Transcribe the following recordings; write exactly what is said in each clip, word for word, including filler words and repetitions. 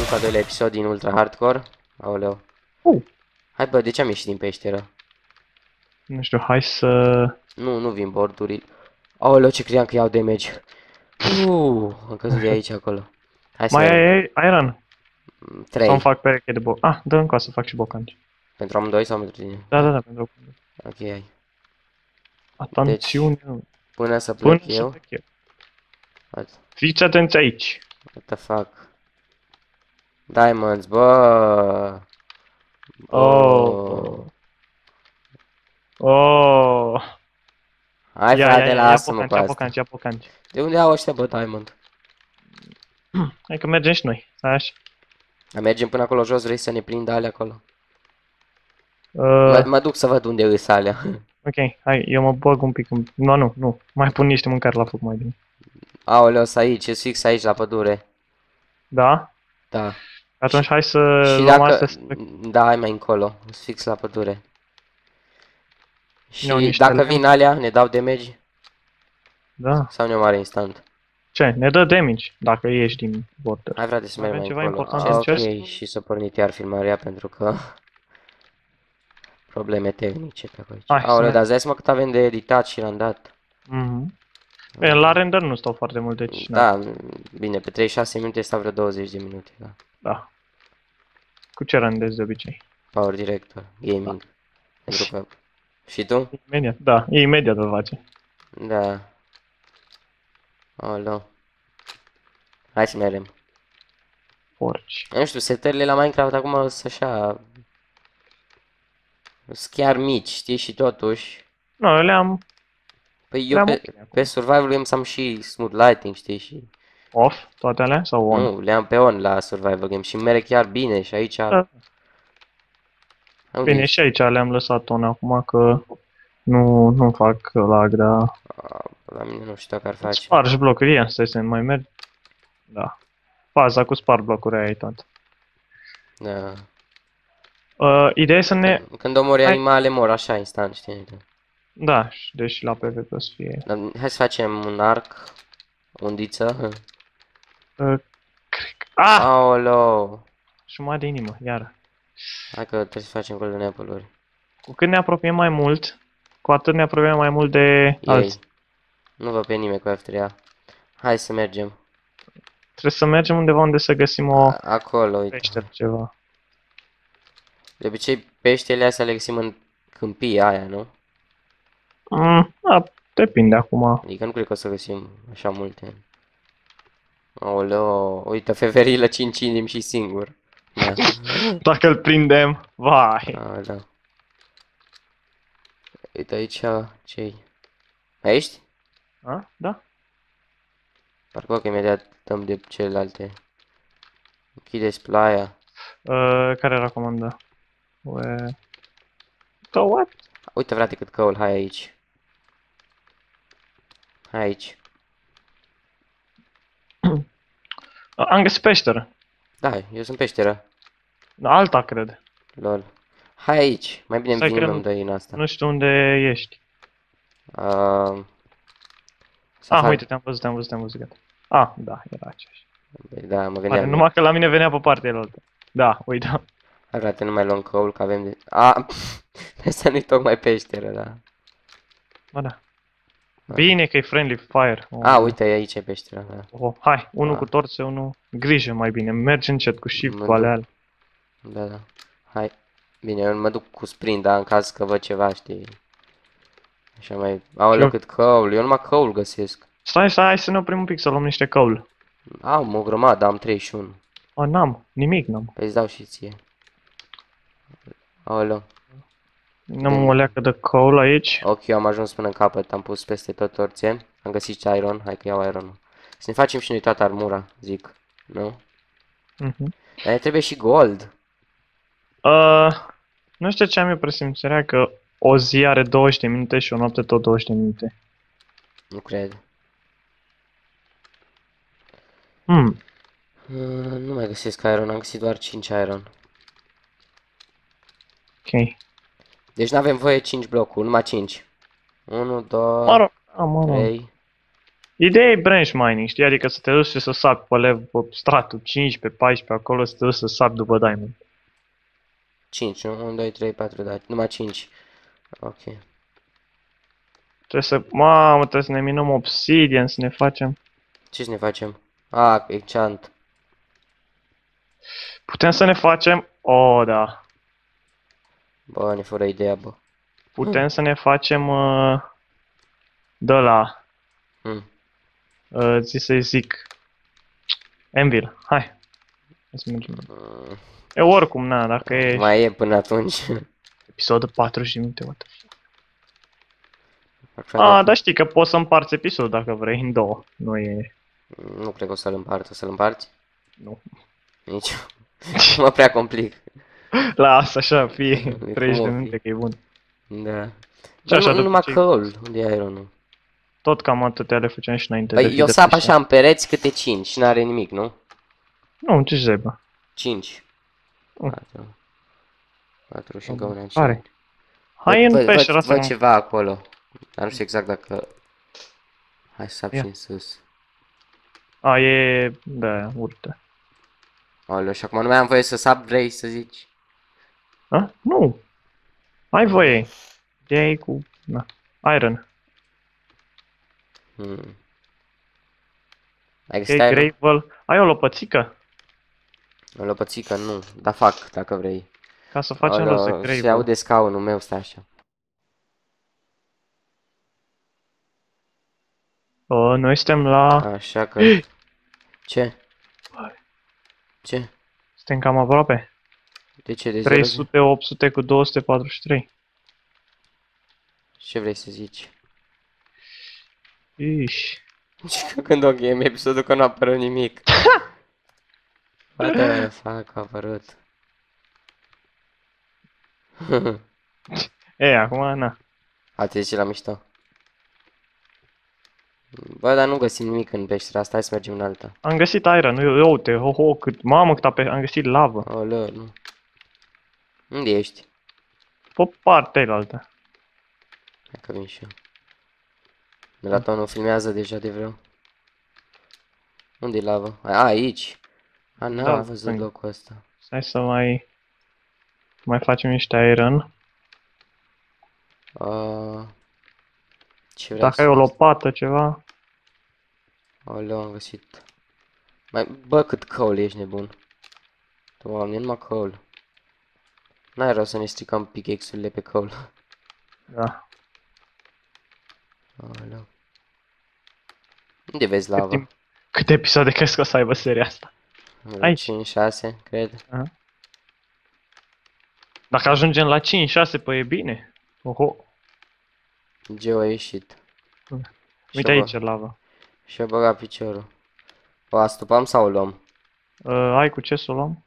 pentru al doilea episod din Ultra Hardcore. Aoleu. Uh. Hai bă, de ce am ieșit din peșteră? Nu știu, hai să... Nu, nu vin bordurile. Aoleu, ce credeam că iau damage. Uuu, am căzut de aici acolo. Hai să Mai mergem. ai iron? Să-mi trei. fac pereche de boc. Ah, dă încă să fac și bocanci. Pentru amândoi sau pentru tine? Da, da, da, pentru... Ok, hai. Atențiune. Până să Până plec să eu. plec eu. What? Fiți atenți aici. What the fuck? Diamonds, bă. Oh. Oh. Hai Ia, frate, ia, ia, ia lasă-mă cu bocanci, ia asta. bocanci, ia bocanci. De unde au ăștia, bă, diamond? Hai că mergem și noi. Hai așa. Dar mergem până acolo jos, vrei să ne prindă alea acolo? Uh, Mă, mă duc să văd unde îs alea. ok, hai, eu mă bag un pic în... Nu, nu, nu. Mai pun niște mâncare la foc mai bine. Aoleu, sunt aici, e fix aici la pădure. Da? Da. Atunci hai să Și luăm dacă... astea să... Da, hai mai încolo, sunt fix la pădure. Iau Și niște dacă lemn. vin alea, ne dau damage? Da. Sau ne omoară instant? Ce? Ne dă damage dacă ieși din border. Hai frate să Mai mergem avem mai ceva încolo. important în Ok, chest? și să pornit iar filmarea pentru că... Probleme tehnice pe aici. Hai, să Aoleu, mergem. dar îți dai seama cât avem de editat și randat. Mhm. Bine, la render nu stau foarte mult, deci... Da, bine, pe treizeci și șase minute stau vreo douăzeci de minute, da. Da. Cu ce rendezi de obicei? Power Director, Gaming. Pentru că... Și tu? Imediat, da, e imediat îl face. Da. Aoleu. Hai să mergem. Porci. Nu știu, setările la Minecraft acum sunt așa... Sunt chiar mici, știi, și totuși... Nu, le-am Păi eu le-am pe, ok acum. pe Survival Games am și Smooth Lighting, știi, și... Off, toate alea, sau on? Nu, le-am pe on la Survival Games și merg chiar bine și aici... Da. Unde Bine, ești? și aici le-am lăsat on acum că nu, nu fac lag, dar... A, la mine nu știu dacă ar face. Spargi blocuri, ia, stai să mai merg. Da. Faza cu spar blocuri aia e tot. Da. Uh, ideea e să ne... Când omori Hai. animale mor așa instant, știi? Da, și deci la PvP o să fie... Dar hai să facem un arc, undiță. Uh, cred că... Ah! Aoleu. Jumătate de inimă, iară. Hai că trebuie să facem golden apple-uri. Cu cât ne apropiem mai mult, cu atât ne apropiem mai mult de Ei. alții. Nu văd pe nimeni cu F trei A. Hai să mergem. Trebuie să mergem undeva unde să găsim o A- Acolo, uite. peșteră ceva. De obicei peștele astea le găsim în câmpia aia, nu? Mm, da, depinde acum. Adică nu cred că o să găsim așa multe. Aoleu, uite, feverilă cinci inimi și singur. Da. Dacă îl prindem, vai. Aoleu. Uite aici, ce-i? Mai ești? A? Da? Parcă că imediat dăm de celelalte. Închideți plaia. Uh, care recomandă? Ue... So what? Uite frate cât căul, hai aici. Hai aici. Am găsit peșteră. Da, eu sunt peșteră. Alta, cred. Lol. Hai aici. Mai bine îmi Stai vine că amândoi în asta. Nu știu unde ești. Uh, să Ah, fac- uite, te-am văzut, te-am văzut, te-am văzut, gata. Ah, da, era aceeași. Da, mă Pare, gândeam. numai că la mine venea pe partea altă. Da, uite. Hai frate, nu mai luăm căul, că avem de... A, asta nu-i tocmai peșteră, da. Ba da. Bine că e friendly fire. Oh, A, uite, e aici e peștera, da. Oh, hai, unul Ah. cu torțe, unul... Grijă mai bine, mergi încet cu shift, Mă cu alea. Da, da. Hai. Bine, eu mă duc cu sprint, dar în caz că văd ceva, știi. Așa mai... Aoleu, eu- cât căul. Eu numai căul găsesc. Stai, stai, hai să ne oprim un pic să luăm niște căul. Am o grămadă, am treizeci și unu. Oh, n-am, nimic n-am. Păi îți dau și ție. Aoleu. N-am o leacă de căul aici. Ok, eu am ajuns până în capăt, am pus peste tot torțe. Am găsit și iron, hai că iau ironul. Să ne facem și noi toată armura, zic. Nu? Mhm. Dar ne trebuie și gold. Uh, nu știu ce am eu presimțirea că o zi are douăzeci de minute și o noapte tot douăzeci de minute. Nu cred. Hmm. Uh, nu mai găsesc iron, am găsit doar cinci iron. Ok. Deci n-avem voie cinci blocuri, numai cinci. unu, Mă doi, rog, a, mă rog. trei. Ideea e branch mining, știi? Adică să te duci și să sapi pe level, pe stratul cincisprezece, paisprezece, acolo să te duci să sapi după diamond. cinci, nu? unu, doi, trei, patru, da. Numai cinci. Ok. Trebuie să... Mamă, trebuie să ne minăm obsidian, să ne facem... Ce să ne facem? Ah, enchant. Putem să ne facem... Oh, da. Bă, ne fără ideea, bă. Putem să ne facem... Uh, de la... Hmm. Uh, zi să-i zic... Anvil, hai. Hai să mergem. Mm, E oricum, na, dacă e mai e până atunci. episodul patruzeci de minute, what the fuck. Frate, Ah, dar știi că poți să împarți episodul dacă vrei în două. Nu e... nu cred că o să-l împart. O să-l împarți? Nu. Nici. Mă prea complic. Lasă așa, fie Cum treizeci o de fi? minute că e bun. Da. Și așa, Nu, după numai ce- coal. Unde e ironul? Tot cam atâtea le făceam și înainte de Păi eu Feeder sap Fish. așa în pereți câte cinci și n-are nimic, nu? Nu, ce zebă. cinci. Mm. patru. patru și încă una. Are. Hai în văd, peștera văd, asta. văd mă. ceva acolo. Dar nu știu exact dacă... Hai să sap Ia. și în sus. A, e... Da, urte. Aoleu, și acum nu mai am voie să sap, vrei să zici? A? Nu. Ai voie. De cu... Na. Iron. Hmm. Ai E găsit iron? gravel. Ai o lopățică? O lopățică? Nu. Dar fac, dacă vrei. Ca să facem rost de Aoleu, se gravel. aude scaunul meu, stai așa. O, noi suntem la... Așa că... Ce? Ce? Suntem cam aproape. De ce? De zero? trei sute, opt sute cu două sute patruzeci și trei. Ce vrei să zici? Iși. Când o game episodul că nu apără nimic. What the fuck a apărut? E, acum, na. Ați zis la mișto. Bă, dar nu găsim nimic în peștera asta, hai să mergem în alta. Am găsit iron, eu, eu uite, ho, ho, cât, mamă, cât ape, am găsit lavă. Aoleu, nu. Unde ești? Pe partea altă. Hai că vin și eu. Melatonul filmează deja de vreo. Unde-i lavă? A, aici. A, n-am Da, văzut stâng. locul ăsta. Hai să mai, mai facem niște iron. Uh, ce vreau Dacă să ai o fac? lopată, ceva. Aoleu, am găsit. Mai, bă, cât coal ești nebun. Doamne, numai coal. N-ai rost să ne stricăm pickaxe-urile pe coal. Da. Aoleu. Unde vezi Cât lava? timp, câte episoade crezi că o să aibă seria asta? Aici. cinci șase, cred. Dacă ajungem la cinci șase, păi e bine. Oho. Geo a ieșit. Uite aici e lava. Și-a băgat piciorul. O astupăm sau o luăm? Uh, ai cu ce să o luăm?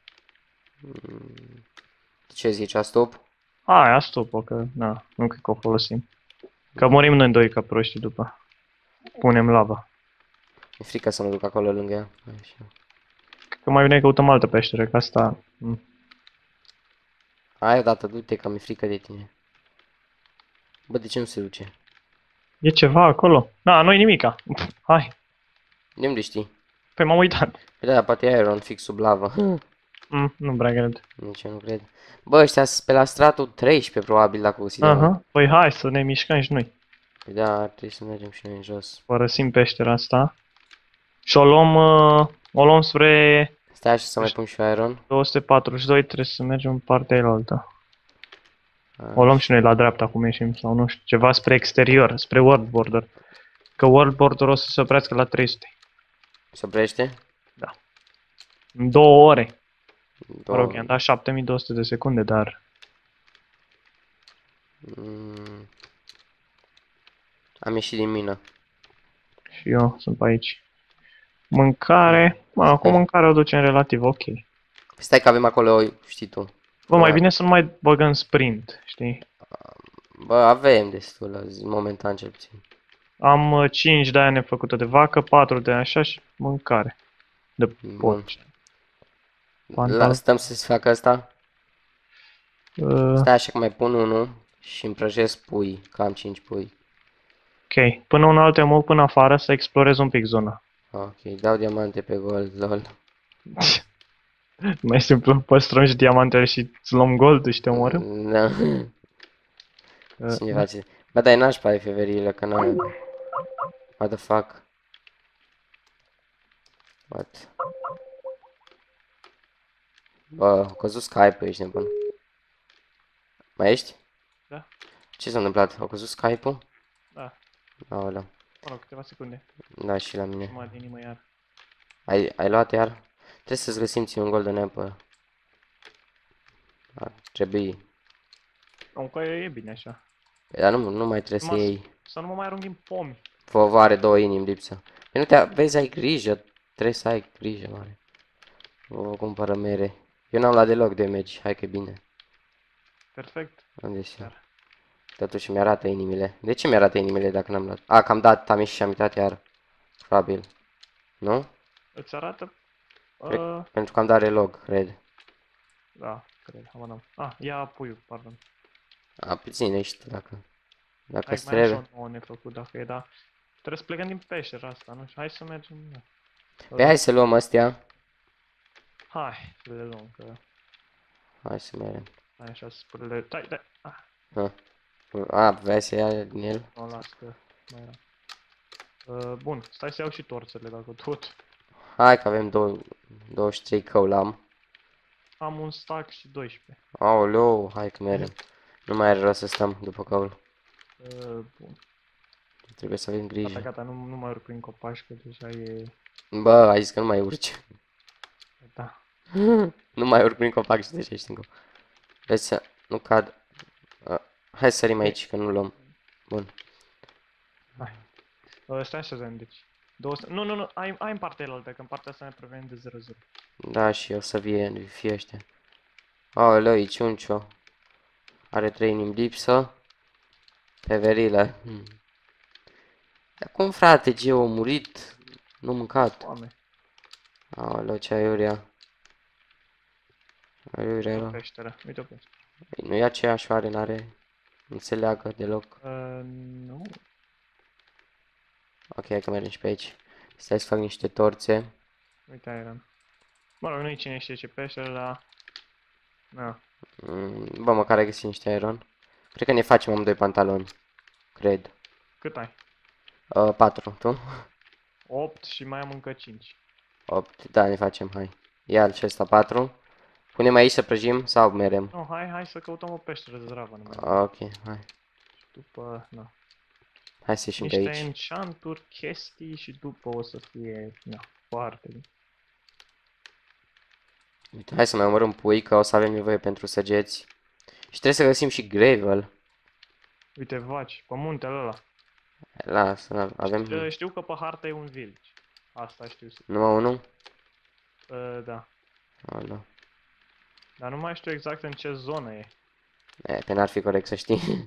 Ce zici, astup? A, aia stupă, că na, nu cred că o folosim. Că murim noi doi ca proști după. Punem lava. Mi-e frică să mă duc acolo lângă ea. Așa. Cred că mai bine căutăm altă peșteră, că asta... mm. Hai odată, du-te că mi-e frică de tine. Bă, de ce nu se duce? E ceva acolo? Da, nu-i nimica. Pf, hai. De unde știi? Păi m-am uitat. Păi da, poate e iron fix sub lavă. Mm, nu prea cred. Nici eu nu cred. Bă, ăștia sunt pe la stratul treisprezece probabil dacă considerăm. Aha. Păi hai să ne mișcăm și noi. Păi da, ar trebui să mergem și noi în jos. Părăsim peștera asta. Și o luăm, uh, o luăm spre Stai așa să mai pun și eu iron. două sute patruzeci și doi, trebuie să mergem în partea aia. O luăm și noi la dreapta cum ieșim sau nu știu, ceva spre exterior, spre world border. Că world border o să se oprească la trei sute. Se oprește? În două ore. Mă Două. rog, i-am dat șapte mii două sute de secunde, dar... Mm. Am ieșit din mină. Și eu sunt pe aici. Mâncare... Mă, acum Stai. mâncarea o ducem relativ ok. Stai că avem acolo, știi tu. Bă, mai Da. bine să nu mai băgăm sprint, știi? Bă, avem destul, momentan cel puțin. Am uh, cinci de aia nefăcută de vacă, patru de așa și mâncare. De Bun. porci. La, Pantal. stăm să se facă asta? Uh, Stai așa că mai pun unul și împrăjesc pui, că am cinci pui. Ok, până un alt mă până afară să explorez un pic zona. Ok, dau diamante pe gold, lol. Mai simplu, păstrăm și diamantele și îți luăm gold și te omorâm? Da. Uh, Cine da. face? Bă, dar e nașpa ai feverile, că n-ai... What the fuck? What? Bă, a căzut Skype-ul, ești nebun. Mai ești? Da. Ce s-a întâmplat? A căzut Skype-ul? Da. Aoleu. Mă rog, câteva secunde. Da, și la mine. Jumătate de inimă iar. Ai, ai luat iar? Trebuie să-ți găsim ție un golden apple. Ar trebui. Încă e bine așa. Păi, dar nu, nu mai trebuie să Numai iei. să nu mă mai arunc din pomi. Vă are două inimi lipsă. Păi nu te vezi, ai grijă. Trebuie să ai grijă, mare. O cumpără mere. Eu n-am luat deloc damage. Hai că e bine. Perfect. Unde sunt? Chiar. Totuși mi-arată inimile. De ce mi-arată inimile dacă n-am luat? A, că am dat, am ieșit și am intrat iar. Probabil. Nu? Îți arată? Cred- Uh, Pentru că am dat relog, cred. da, cred, habar n-am. Ah, ia puiul, pardon. A, puțin ești, dacă... Dacă Hai, îți mai am și trebuie. o nouă nefăcut dacă e, da. Trebuie să plecăm din peștera asta, nu? Și hai să mergem, da. Păi hai să luăm astea. Hai, să le luăm, că... Hai să mergem. Hai așa, spurele... Stai, stai! Ah, Ha. A, vrei să ia din el? nu, las că mai era. Uh, bun, stai să iau și torțele, dacă tot. Hai că avem două- douăzeci și trei căul am. Am un stack și doisprezece. Aoleu, hai că mergem. Nu mai are rost să stăm după căul. Uh, bun. Trebuie să avem Gata, grijă. gata, nu, nu mai urc prin copaci, că deja e... Bă, ai zis că nu mai urci. Da. Nu mai urc prin copac și deja ești în cop. Vezi să nu cad. A, hai să sărim aici, că nu luăm. Bun. Hai. Uh, stai așa, Zen, deci... două sute... Nu, nu, nu, ai, ai în partea elaltă, că în partea asta ne prevenim de zero zero. Da, și o să fie, fie ăștia. Aoleu, e ciuncio. Are trei inimi lipsă. Pe verile. Hmm. Dar cum, frate, Geo a murit? Nu mâncat. Oameni. Aoleu, ce aiurea. Aiurea Uite o era. peșteră, uite o peșteră. Nu e aceeași oare, n-are. Nu se leagă deloc. Uh, nu. Ok, hai că mergem și pe aici. Stai să fac niște torțe. Uite Iron. Mă rog, nu-i cine știe ce peșteră, dar... Na. Mm, bă, măcar ai găsit niște iron. Cred că ne facem amândoi pantaloni. Cred. Cât ai? Uh, patru, tu? opt și mai am încă cinci. opt, da, ne facem, hai. Ia și ăsta patru. Punem aici să prăjim sau merem? Nu, hai, hai să căutăm o peșteră zdravă numai. Ok, hai. Și după, na. Hai să ieșim pe Niște aici. enchanturi, chestii și după o să fie, na, foarte bine. Uite, hai să mai omorâm pui, că o să avem nevoie pentru săgeți. Și trebuie să găsim și gravel. Uite, vaci, pe muntele ăla. Lasă, avem Uh, Știu că pe hartă e un village. Asta știu să... numai unul? Uh, da. Alo. Dar nu mai știu exact în ce zonă e. E, pe n-ar fi corect să știi.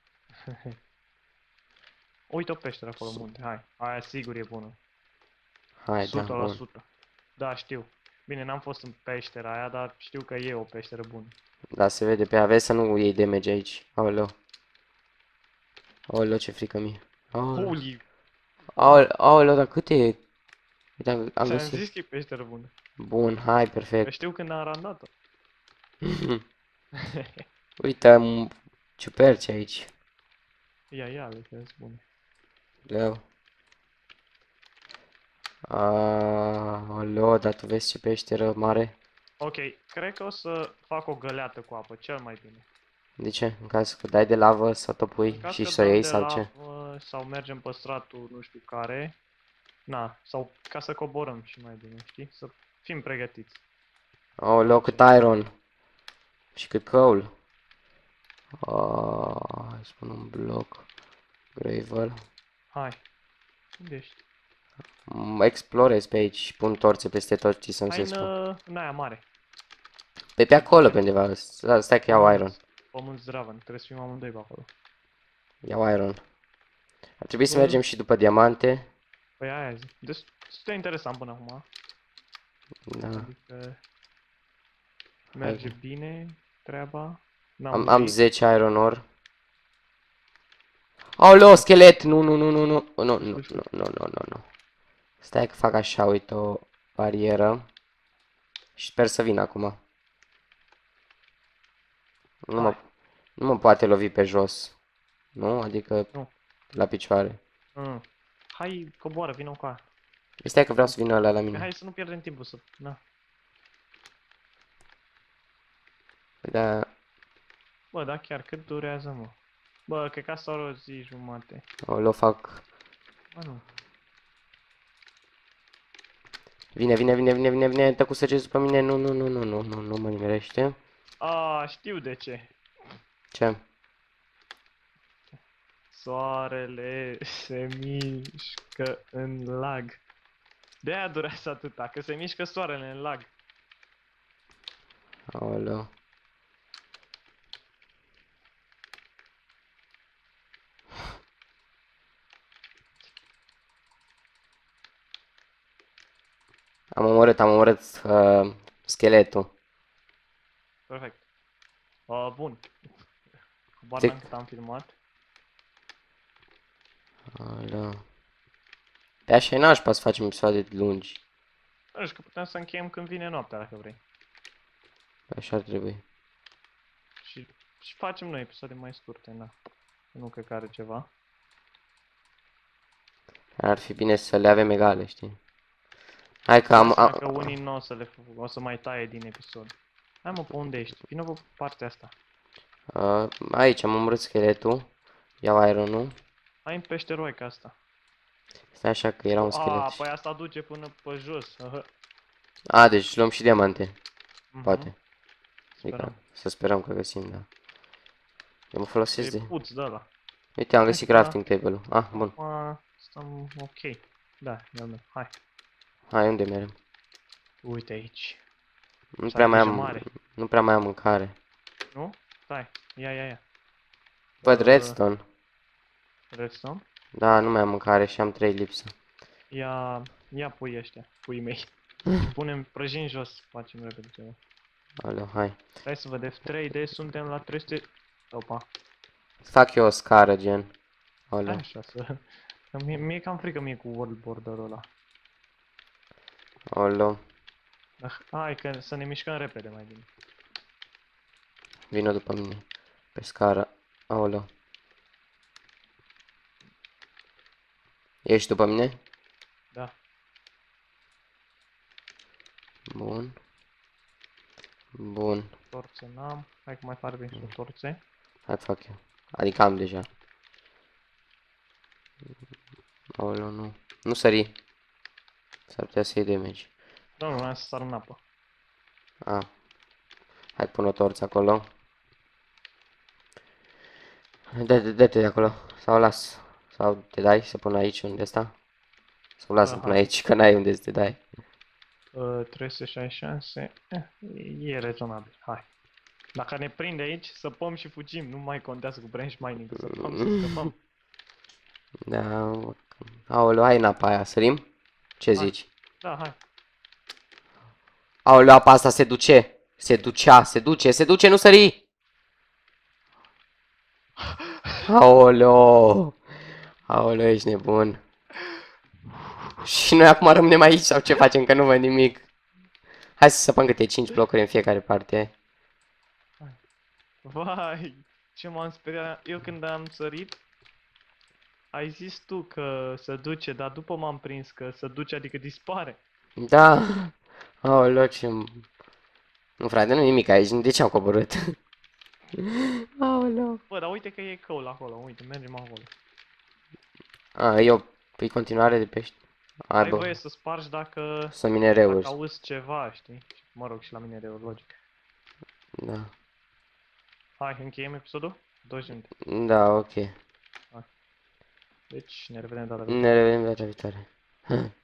Uite o peșteră acolo în munte, hai. Aia sigur e bună. Hai, da, sută la bun. sută. Da, știu. Bine, n-am fost în peștera aia, dar știu că e o peșteră bună. Da, se vede pe ea. Vezi să nu iei damage aici. Aoleu. Aoleu, ce frică mie. Aoleu. Holy! Aoleu, aoleu, dar câte e? Uite, am, am Ți-am găsit. zis că e peșteră bună. Bun, hai, Că perfect. știu când am randat-o. Uite, am ciuperci aici. Ia, ia, le că sunt bune. Leu. Aoleu, dar tu vezi ce peșteră mare? Ok, cred că o să fac o găleată cu apă, cel mai bine. De ce? În caz că dai de lavă să o În pui caz și că să o dăm iei de sau ce? lavă sau mergem pe stratul nu știu care. Na, sau ca să coborăm și mai bine, știi? Să fim pregătiți. Aoleu, cât iron. Și cât coal. Ah, hai să pun un bloc. Gravel. Hai. Unde ești? Mă explorez pe aici și pun torțe peste tot, știi să nu Hai se în, spun. uh, în aia mare. Pe pe acolo, pe undeva. Stai stai că iau iron. Pământ zdravăn, trebuie să fim amândoi pe acolo. Iau iron. Ar trebui să Bun. mergem și după diamante. Păi aia zi. Destul de interesant până acum. Da. Adică merge bine treaba. N-am Am, am murit. zece iron ore. Aoleo, schelet! Nu, nu, nu, nu, nu, nu, nu, nu, nu, nu, nu, nu, nu. Stai că fac așa, uite, o barieră. Și sper să vină acum. Nu mă, nu mă poate lovi pe jos. Nu? Adică Nu. la picioare. Mm. Hai, coboară, vină cu aia. Stai că vreau să vină ăla la Păi mine. hai să nu pierdem timpul să... Na. Da, Bă, da, chiar cât durează, mă? Bă, cred că asta are o zi jumate. aoleo, fac. Bă, nu. Vine, vine, vine, vine, vine, vine, dă cu săgeți după mine. Nu, nu, nu, nu, nu, nu, nu mă nimerește. A, știu de ce. Ce? Soarele se mișcă în lag. De-aia durează atâta, că se mișcă soarele în lag. Aoleo. Am omorât, am omorât uh, scheletul. Perfect. Uh, bun. Coboară Tic. cât am filmat. Aoleo. Pe așa e nașpa să facem episoade lungi. Nu știu că putem să încheiem când vine noaptea, dacă vrei. Așa ar trebui. Și, și facem noi episoade mai scurte, na. Nu cred că are ceva. Ar fi bine să le avem egale, știi? Hai că am... Am, am că unii nu o să le f- o să mai taie din episod. Hai mă, pe unde ești? Vină pe partea asta. uh, aici am omorât scheletul. Iau iron-ul. Hai în peșteroica asta. Stai așa că era un schelet. A, păi asta duce până pe jos. A, deci luăm și diamante. Mhm. Poate. Sperăm. Adică, să sperăm că găsim, da. Eu mă folosesc E de... puț de ăla. Uite, am găsit Hai, da. crafting table-ul. Ah, bun. Acum stăm ok. Da, ia meu. Hai. Hai, unde merem? Uite aici. Nu Să prea ai mai grijă am... mare. Nu prea mai am mâncare. Nu? Stai. Ia, ia, ia. Văd Uh, redstone. Redstone. Da, nu mai am mâncare și am trei lipsă. Ia, ia pui ăștia. Puii mei. Punem prăjini jos. Facem repede ceva. Aleu, hai. Hai să vedem. trei D suntem la trei sute... Opa. Fac eu o scară, gen. Hai Aleu. așa să... Că mie, mie e cam frică mie cu world border-ul ăla. Aleu. Ah, hai că să ne mișcăm repede mai bine. Vină după mine. Pe scară. Aoleu. Ești după mine? Da. Bun. Bun. Torțe n-am. Hai că mai farbim și torțe. Hai fac eu. Adică am deja. Aoleu, nu. Nu sări. S-ar putea să iei damage. Nu, nu, vreau să sar în apă. Ah. Hai pun o torță acolo. Dă-te, dă-te de acolo. Sau las. Sau te dai să pun aici unde sta. Sau lasă până Aha. aici, că n-ai unde să te dai. Uh, trei sute șaizeci și șase. Eh, e rezonabil. Hai. Dacă ne prinde aici, săpăm și fugim. Nu mai contează cu branch mining. Săpăm să scăpăm. Da. Aoleu, hai în apa aia. Sărim? Ce Hai. zici? Da, hai. Aoleu, apa asta se duce. Se ducea, se duce, se duce, nu sări! Aoleu! Aoleu, ești nebun. Și noi acum rămânem aici sau ce facem, că nu văd nimic. Hai să săpăm câte cinci blocuri în fiecare parte. Vai, ce m-am speriat. Eu când am sărit, ai zis tu că se duce, dar după m-am prins că se duce, adică dispare. Da. Aoleu, ce... Nu, frate, nu nimic aici. De ce am coborât? Aoleu. Bă, dar uite că e căul acolo, uite, mergem acolo. A, eu pe continuare de pești. Hai, Ai bă, voie să spargi dacă, sunt dacă minereuri. auzi ceva, știi? Mă rog, și la mine logic. Da. Hai, încheiem episodul? douăzeci de minute. Da, ok. Deci, ne revedem data Ne revedem data viitoare.